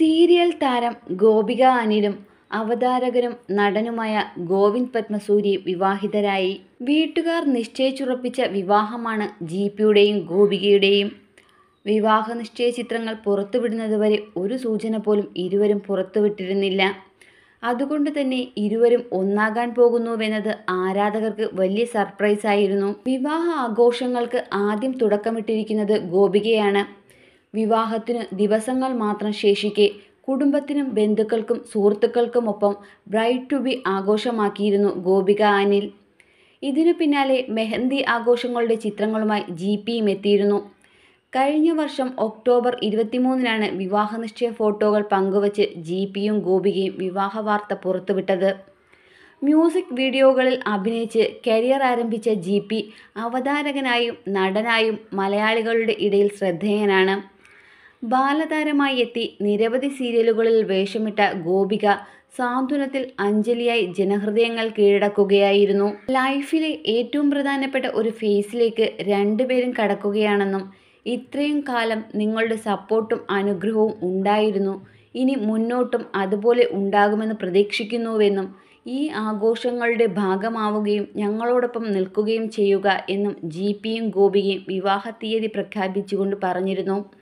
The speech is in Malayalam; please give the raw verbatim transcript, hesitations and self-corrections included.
സീരിയൽ താരം ഗോപിക അനിലും അവതാരകനും നടനുമായ ഗോവിന്ദ് പത്മസൂരി വിവാഹിതരായി. വീട്ടുകാർ നിശ്ചയിച്ചുറപ്പിച്ച വിവാഹമാണ് ജിപിയുടെയും ഗോപികയുടെയും. വിവാഹ നിശ്ചയ ചിത്രങ്ങൾ പുറത്തുവിടുന്നതുവരെ ഒരു സൂചന പോലും ഇരുവരും പുറത്തുവിട്ടിരുന്നില്ല. അതുകൊണ്ട് തന്നെ ഇരുവരും ഒന്നാകാൻ പോകുന്നുവെന്നത് ആരാധകർക്ക് വലിയ സർപ്രൈസായിരുന്നു. വിവാഹ ആഘോഷങ്ങൾക്ക് ആദ്യം തുടക്കമിട്ടിരിക്കുന്നത് ഗോപികയാണ്. വിവാഹത്തിനു ദിവസങ്ങൾ മാത്രം ശേഷിക്കെ കുടുംബത്തിനും ബന്ധുക്കൾക്കും സുഹൃത്തുക്കൾക്കുമൊപ്പം ബ്രൈഡ് ടു ബി ആഘോഷമാക്കിയിരുന്നു ഗോപിക അനിൽ. ഇതിനു പിന്നാലെ മെഹന്തി ആഘോഷങ്ങളുടെ ചിത്രങ്ങളുമായി ജിപിയും എത്തിയിരുന്നു. കഴിഞ്ഞ വർഷം ഒക്ടോബർ ഇരുപത്തിമൂന്നിനാണ് വിവാഹ നിശ്ചയ ഫോട്ടോകൾ പങ്കുവച്ച് ജിപിയും ഗോപികയും വിവാഹ വാർത്ത പുറത്തുവിട്ടത്. മ്യൂസിക് വീഡിയോകളിൽ അഭിനയിച്ച് കരിയർ ആരംഭിച്ച ജിപി അവതാരകനായും നടനായും മലയാളികളുടെ ഇടയിൽ ശ്രദ്ധേയനാണ്. ബാലതാരമായി എത്തി നിരവധി സീരിയലുകളിൽ വേഷമിട്ട ഗോപിക സാന്ത്വനത്തിൽ അഞ്ജലിയായി ജനഹൃദയങ്ങൾ കീഴടക്കുകയായിരുന്നു. ലൈഫിലെ ഏറ്റവും പ്രധാനപ്പെട്ട ഒരു ഫേസിലേക്ക് രണ്ടുപേരും കടക്കുകയാണെന്നും ഇത്രയും കാലം നിങ്ങളുടെ സപ്പോർട്ടും അനുഗ്രഹവും ഉണ്ടായിരുന്നു, ഇനി മുന്നോട്ടും അതുപോലെ ഉണ്ടാകുമെന്ന് പ്രതീക്ഷിക്കുന്നുവെന്നും ഈ ആഘോഷങ്ങളുടെ ഭാഗമാവുകയും ഞങ്ങളോടൊപ്പം നിൽക്കുകയും ചെയ്യുക എന്നും ജിപിയും ഗോപികയും വിവാഹ തീയതി പ്രഖ്യാപിച്ചുകൊണ്ട് പറഞ്ഞിരുന്നു.